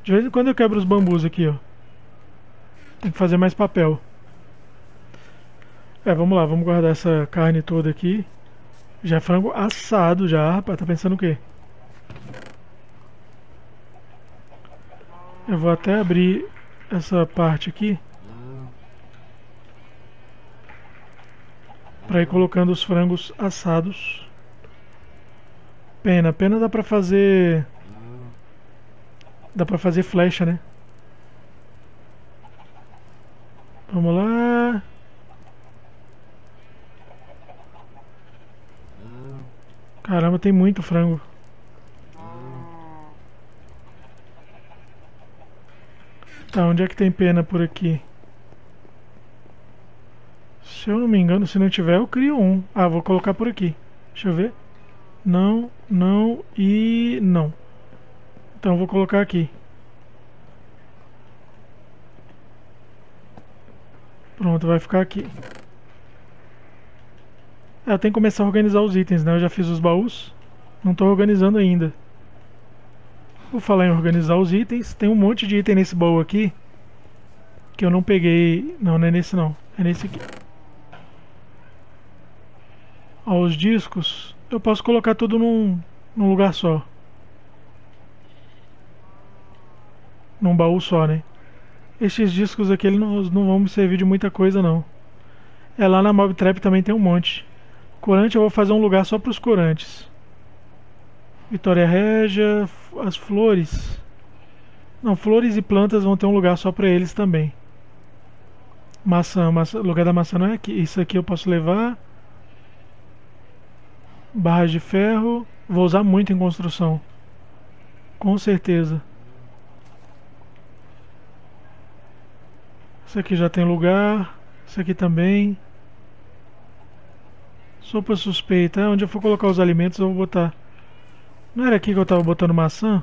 De vez em quando eu quebro os bambus aqui, ó. Tem que fazer mais papel. Vamos lá, vamos guardar essa carne toda aqui. Já é frango assado já, rapaz. Tá pensando o quê? Eu vou até abrir essa parte aqui para ir colocando os frangos assados. Pena dá pra fazer flecha, né? Vamos lá. Caramba, tem muito frango. Tá, onde é que tem pena por aqui? Se eu não me engano, se não tiver, eu crio um. Ah, vou colocar por aqui. Deixa eu ver. Não, não e não. Então eu vou colocar aqui. Pronto, vai ficar aqui. Eu tenho que começar a organizar os itens, né? Eu já fiz os baús. Não estou organizando ainda. Vou falar em organizar os itens. Tem um monte de item nesse baú aqui que eu não peguei. Não, não é nesse não. É nesse aqui. Ó, os discos. Eu posso colocar tudo num lugar só. Num baú só, né? Estes discos aqui eles não vão me servir de muita coisa, não. Lá na Mob Trap também tem um monte. Corante eu vou fazer um lugar só para os corantes. Vitória Régia, as flores. Não, flores e plantas vão ter um lugar só para eles também. Maçã, o lugar da maçã não é aqui. Isso aqui eu posso levar. Barras de ferro. Vou usar muito em construção. Com certeza. Isso aqui já tem lugar. Isso aqui também. Sopa suspeita. Onde eu for colocar os alimentos eu vou botar. Não era aqui que eu tava botando maçã?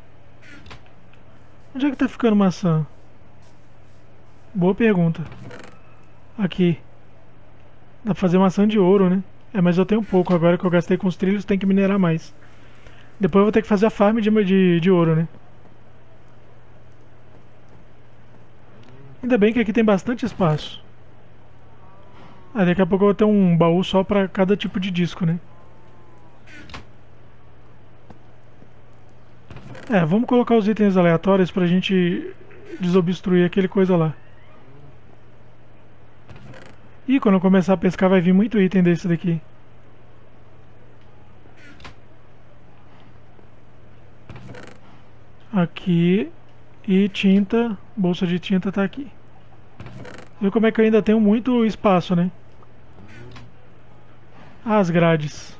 Onde é que tá ficando maçã? Boa pergunta. Aqui. Dá pra fazer maçã de ouro, né? Mas eu tenho pouco. Agora que eu gastei com os trilhos, tem que minerar mais. Depois eu vou ter que fazer a farm de ouro, né? Ainda bem que aqui tem bastante espaço. Daqui a pouco eu vou ter um baú só pra cada tipo de disco, né? Vamos colocar os itens aleatórios pra gente desobstruir aquele coisa lá. E quando eu começar a pescar vai vir muito item desse daqui. Aqui. E tinta. Bolsa de tinta tá aqui. Viu como é que eu ainda tenho muito espaço, né? As grades.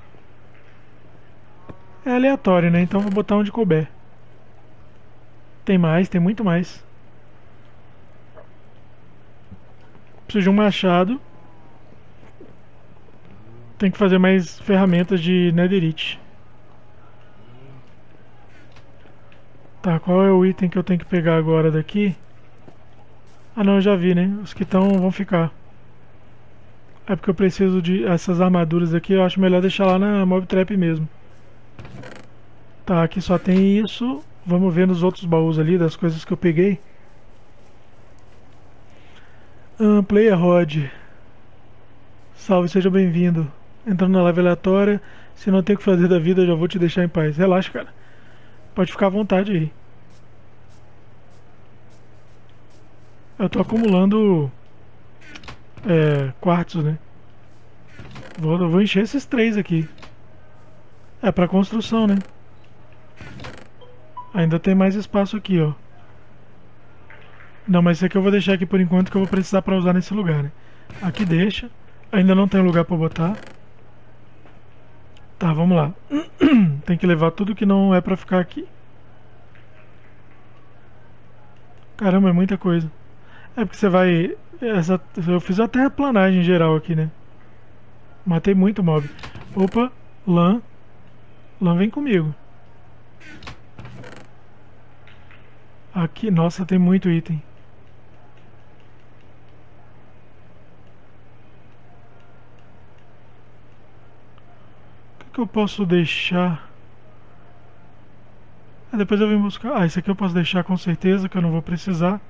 É aleatório, né? Então vou botar onde couber. Tem mais, tem muito mais. Preciso de um machado. Tem que fazer mais ferramentas de netherite. Tá, qual é o item que eu tenho que pegar agora daqui? Ah não, eu já vi, né? Os que estão vão ficar. É porque eu preciso de essas armaduras aqui, eu acho melhor deixar lá na Mob Trap mesmo. Tá, aqui só tem isso. Vamos ver nos outros baús ali das coisas que eu peguei. Player Rod. Salve, seja bem-vindo. Entrando na live aleatória. Se não tem o que fazer da vida, eu já vou te deixar em paz. Relaxa, cara. Pode ficar à vontade aí. Eu tô acumulando quartos, né? Vou encher esses 3 aqui. É pra construção, né? Ainda tem mais espaço aqui, ó. Não, mas esse aqui eu vou deixar aqui por enquanto que eu vou precisar pra usar nesse lugar, né? Aqui deixa. Ainda não tem lugar pra botar. Tá, vamos lá. Tem que levar tudo que não é pra ficar aqui. Caramba, é muita coisa. É porque você vai... eu fiz a terraplanagem geral aqui, né? Matei muito mob. Opa, lã. Lã vem comigo. Aqui, nossa, tem muito item. O que eu posso deixar? Aí depois eu vim buscar. Ah, esse aqui eu posso deixar com certeza, que eu não vou precisar.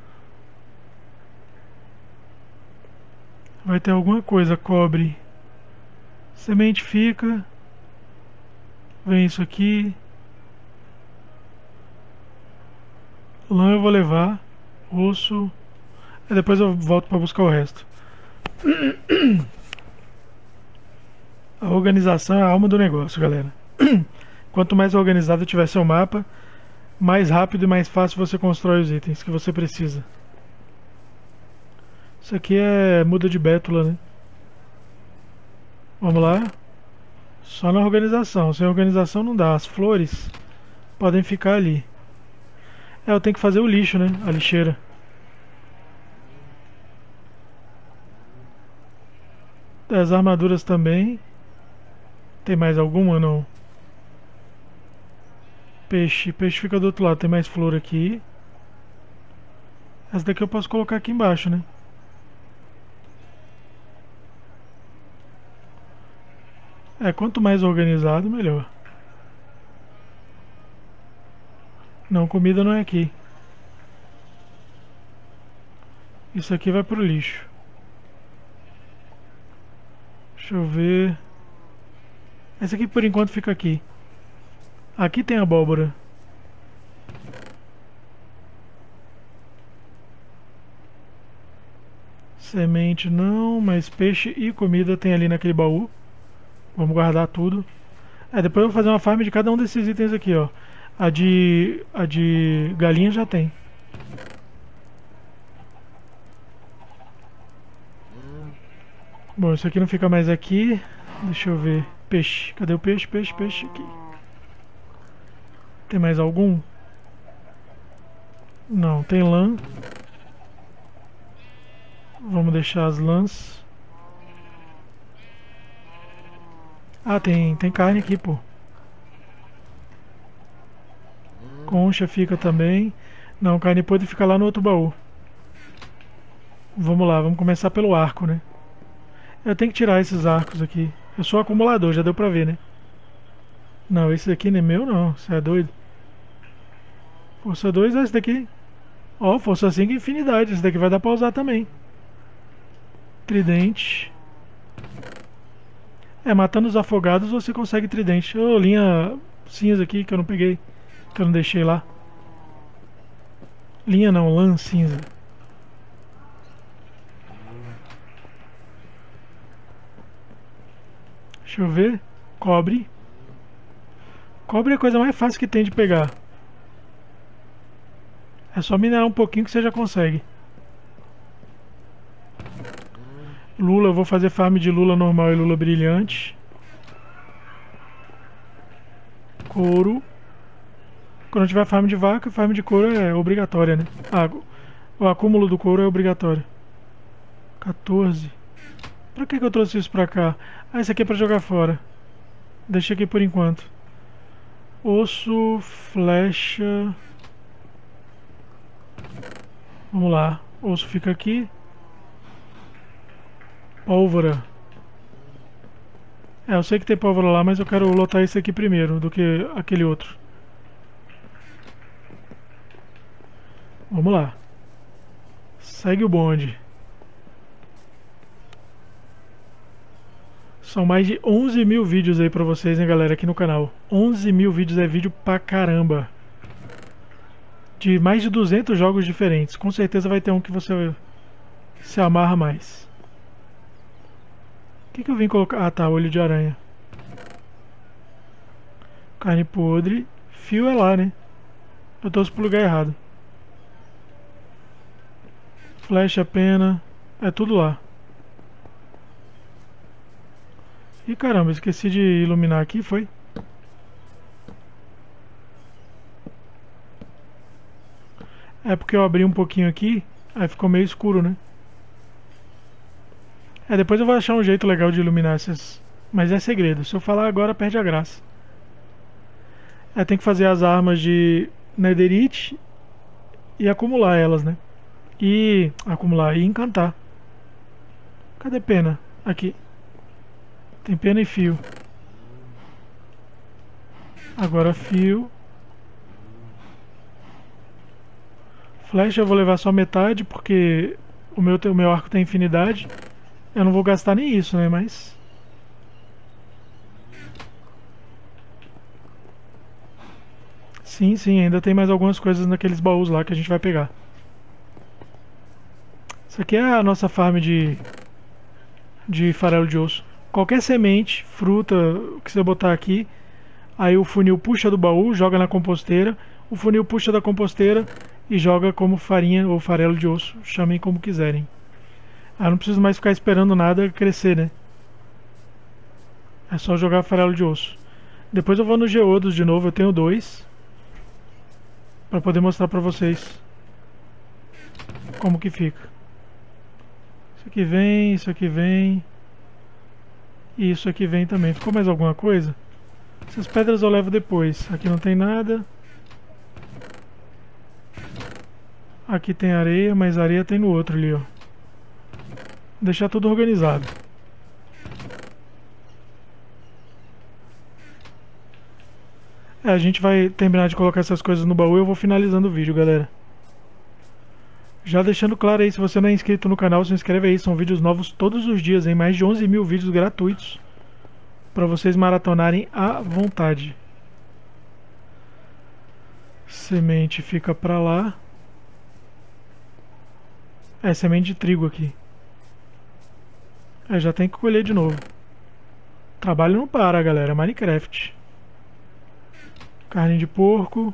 Vai ter alguma coisa, cobre. Semente fica. Vem isso aqui. Lã eu vou levar. Osso. Aí depois eu volto para buscar o resto. A organização é a alma do negócio, galera. Quanto mais organizado tiver seu mapa, mais rápido e mais fácil você constrói os itens que você precisa. Isso aqui é muda de bétula, né? Vamos lá. Só na organização. Sem organização não dá. As flores podem ficar ali. É, eu tenho que fazer o lixo, né? A lixeira. As armaduras também. Tem mais alguma ou não? Peixe. Peixe fica do outro lado. Tem mais flor aqui. Essa daqui eu posso colocar aqui embaixo, né? É, quanto mais organizado, melhor. Não, comida não é aqui. Isso aqui vai pro lixo. Deixa eu ver. Esse aqui por enquanto fica aqui. Aqui tem abóbora. Semente não, mas peixe e comida tem ali naquele baú. Vamos guardar tudo. É, depois eu vou fazer uma farm de cada um desses itens aqui, ó. A de galinha já tem. Bom, isso aqui não fica mais aqui. Deixa eu ver. Peixe. Cadê o peixe? Peixe, peixe aqui. Tem mais algum? Não, tem lã. Vamos deixar as lãs. Ah, tem carne aqui, pô. Concha fica também. Não, carne podre fica lá no outro baú. Vamos lá, vamos começar pelo arco, né? Eu tenho que tirar esses arcos aqui. Eu sou acumulador, já deu pra ver, né? Não, esse daqui não é meu, não. Você é doido? Força 2 é esse daqui. Ó, força 5 infinidade. Esse daqui vai dar pra usar também. Tridente. É, matando os afogados você consegue tridente. Ô, linha cinza aqui que eu não peguei. Que eu não deixei lá. Linha não, lã cinza. Deixa eu ver. Cobre. Cobre é a coisa mais fácil que tem de pegar. É só minerar um pouquinho que você já consegue. Lula, eu vou fazer farm de lula normal e lula brilhante. Couro. Quando tiver farm de vaca, farm de couro é obrigatória, né? Ah, o acúmulo do couro é obrigatório. 14. Pra que eu trouxe isso pra cá? Ah, isso aqui é pra jogar fora. Deixa aqui por enquanto. Osso, flecha. Vamos lá. Osso fica aqui. Pólvora. É, eu sei que tem pólvora lá, mas eu quero lotar esse aqui primeiro do que aquele outro. Vamos lá. Segue o bonde. São mais de 11 mil vídeos aí pra vocês, hein, galera, aqui no canal. 11 mil vídeos é vídeo pra caramba. De mais de 200 jogos diferentes. Com certeza vai ter um que você se amarra mais. O que eu vim colocar? Ah, tá, olho de aranha. Carne podre. Fio é lá, né? Eu torço pro lugar errado. Flecha, pena. É tudo lá. Ih, caramba, esqueci de iluminar aqui, foi? É porque eu abri um pouquinho aqui, aí ficou meio escuro, né? É, depois eu vou achar um jeito legal de iluminar essas... Mas é segredo, se eu falar agora perde a graça. É, tem que fazer as armas de netherite e acumular elas, né? E acumular e encantar. Cadê pena? Aqui. Tem pena e fio. Agora fio. Flecha eu vou levar só metade, porque o meu arco tem infinidade. Eu não vou gastar nem isso, né, mas... Sim, sim, ainda tem mais algumas coisas naqueles baús lá que a gente vai pegar. Isso aqui é a nossa farm de farelo de osso. Qualquer semente, fruta que você botar aqui, aí o funil puxa do baú, joga na composteira, o funil puxa da composteira e joga como farinha ou farelo de osso, chamem como quiserem. Aí eu não preciso mais ficar esperando nada crescer, né? É só jogar farelo de osso. Depois eu vou no Geodos de novo, eu tenho 2. Pra poder mostrar pra vocês como que fica. Isso aqui vem, isso aqui vem. E isso aqui vem também. Ficou mais alguma coisa? Essas pedras eu levo depois. Aqui não tem nada. Aqui tem areia, mas areia tem no outro ali, ó. Vou deixar tudo organizado. A gente vai terminar de colocar essas coisas no baú e eu vou finalizando o vídeo, galera. Já deixando claro aí, se você não é inscrito no canal, se inscreve aí. São vídeos novos todos os dias, em mais de 11 mil vídeos gratuitos para vocês maratonarem à vontade. Semente fica pra lá. É, semente de trigo aqui. Já tem que colher de novo. Trabalho não para, galera. Minecraft. Carne de porco.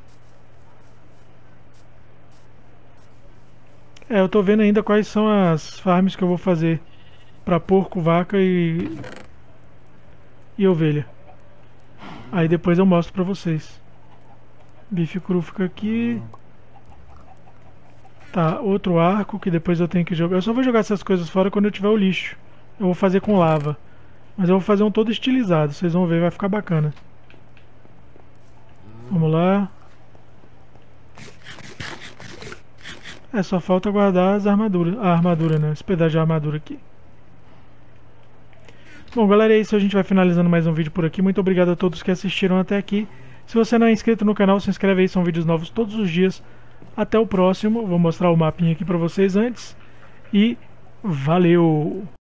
Eu tô vendo ainda quais são as farms que eu vou fazer pra porco, vaca e ovelha. Aí depois eu mostro pra vocês. Bife cru fica aqui. Tá, outro arco que depois eu tenho que jogar. Eu só vou jogar essas coisas fora quando eu tiver o lixo. Eu vou fazer com lava. Mas eu vou fazer um todo estilizado, vocês vão ver, vai ficar bacana. Vamos lá. Só falta guardar as armaduras. A armadura, né? Esse pedaço de armadura aqui. Bom, galera, é isso. A gente vai finalizando mais um vídeo por aqui. Muito obrigado a todos que assistiram até aqui. Se você não é inscrito no canal, se inscreve aí. São vídeos novos todos os dias. Até o próximo. Vou mostrar o mapinha aqui pra vocês antes. E valeu!